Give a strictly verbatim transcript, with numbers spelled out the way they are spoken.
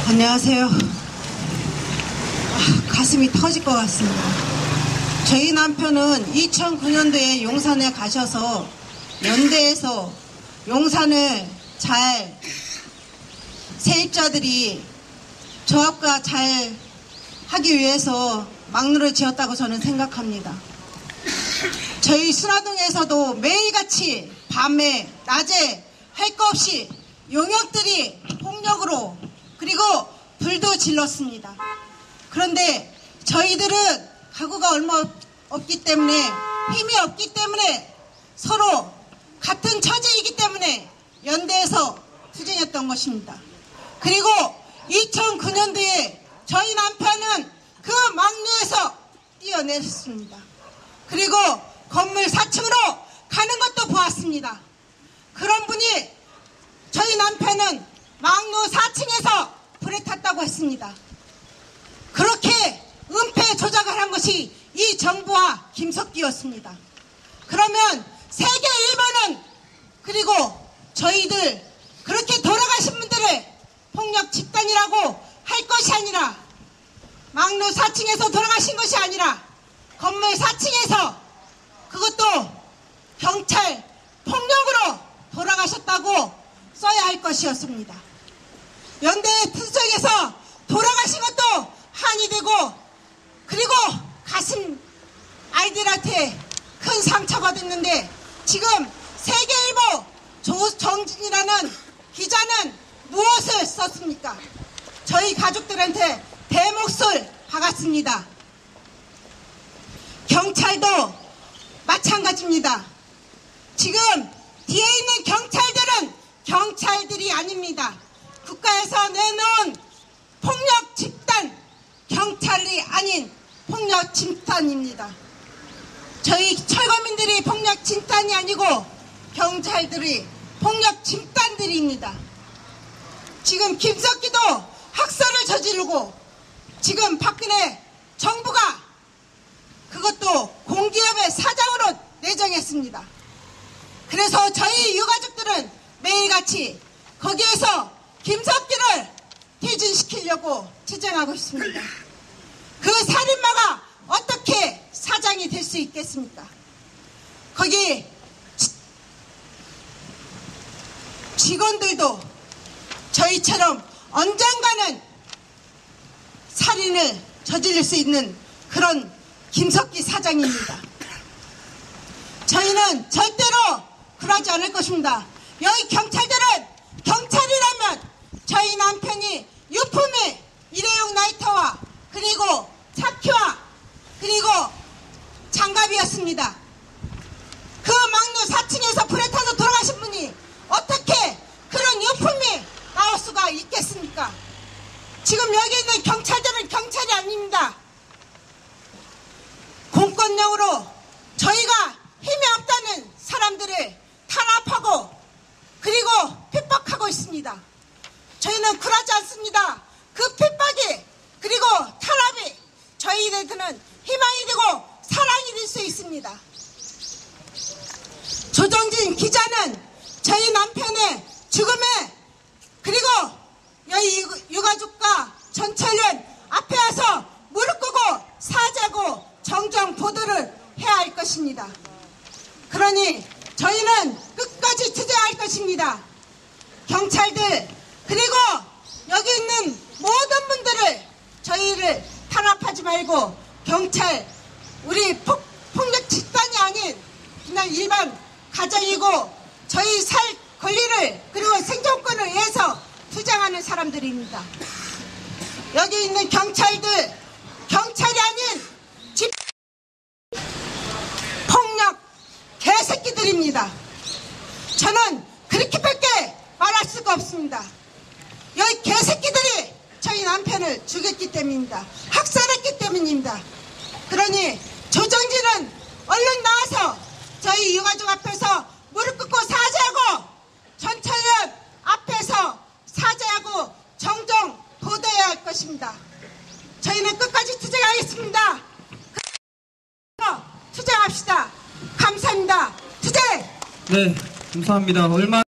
안녕하세요. 아, 가슴이 터질 것 같습니다. 저희 남편은 이천구 년도에 용산에 가셔서 연대에서 용산을 잘 세입자들이 조합과 잘 하기 위해서 막루를 지었다고 저는 생각합니다. 저희 순화동에서도 매일같이 밤에 낮에 할 거 없이 용역들이 폭력으로 그리고 불도 질렀습니다. 그런데 저희들은 가구가 얼마 없기 때문에 힘이 없기 때문에 서로 같은 처지이기 때문에 연대에서 투쟁했던 것입니다. 그리고 이천구 년도에 저희 남편은 그 막내에서 뛰어내렸습니다. 그리고 건물 사 층으로 가는 것도 보았습니다. 그런 분이 저희 남편은 막루 사 층에서 불에 탔다고 했습니다. 그렇게 은폐 조작을 한 것이 이 정부와 김석기였습니다. 그러면 세계 일 번은 그리고 저희들 그렇게 돌아가신 분들을 폭력 집단이라고 할 것이 아니라 막루 사 층에서 돌아가신 것이 아니라 건물 사 층에서 그것도 경찰 폭력으로 돌아가셨다고 써야 할 것이었습니다. 연대 투쟁에서 돌아가신 것도 한이 되고 그리고 가슴 아이들한테 큰 상처받았는데 지금 세계일보 조정진이라는 기자는 무엇을 썼습니까? 저희 가족들한테 대몫을 박았습니다. 경찰도 마찬가지입니다. 지금 뒤에 있는 경찰들은 경찰들이 아닙니다. 국가에서 내놓은 폭력 집단, 경찰이 아닌 폭력 집단입니다. 저희 철거민들이 폭력 집단이 아니고 경찰들이 폭력 집단들입니다. 지금 김석기도 학살을 저지르고 지금 박근혜 정부가 그것도 공기업의 사장으로 내정했습니다. 그래서 저희 유가족들은 매일같이 거기에서 김석기를 퇴진시키려고 투쟁하고 있습니다. 그 살인마가 어떻게 사장이 될 수 있겠습니까? 거기 직원들도 저희처럼 언젠가는 살인을 저지를 수 있는 그런 김석기 사장입니다. 저희는 절대로 그러지 않을 것입니다. 여기 경찰들은 경찰이라면 저희 남편이 유품의 일회용 라이터와 그리고 차키와 그리고 장갑이었습니다. 그 막루 사 층에서 불에 타서 돌아가신 분이 어떻게 그런 유품이 나올 수가 있겠습니까? 지금 여기 있는 경찰들은 경찰이 아닙니다. 공권력으로 저희가 힘이 없다는 사람들을 탄압하고 그리고 핍박하고 있습니다. 저희는 굴하지 않습니다. 그 핍박이 그리고 탄압이 저희들한테는 희망이 되고 사랑이 될 수 있습니다. 조정진 기자는 저희 남편의 죽음에 그리고 여기 유가족과 전철련 앞에 와서 무릎 꿇고 사죄하고 정정 보도를 해야 할 것입니다. 그러니 저희는 끝까지 투쟁할 것입니다. 경찰들 그리고 여기 있는 모든 분들을 저희를 탄압하지 말고 경찰 우리 폭, 폭력 집단이 아닌 그냥 일반 가정이고 저희 살 권리를 그리고 생존권을 위해서 투쟁하는 사람들입니다. 여기 있는 경찰들 경찰이 아닌 집 폭력 개새끼들입니다. 저는 그렇게밖에 말할 수가 없습니다. 여기 개새끼들이 저희 남편을 죽였기 때문입니다. 학살했기 때문입니다. 그러니 조정진은 얼른 나와서 저희 유가족 앞에서 무릎 꿇고 사죄하고 전철련 앞에서 사죄하고 정정 보도해야 할 것입니다. 저희는 끝까지 투쟁하겠습니다. 투쟁합시다. 감사합니다. 투쟁! 네, 감사합니다. 얼마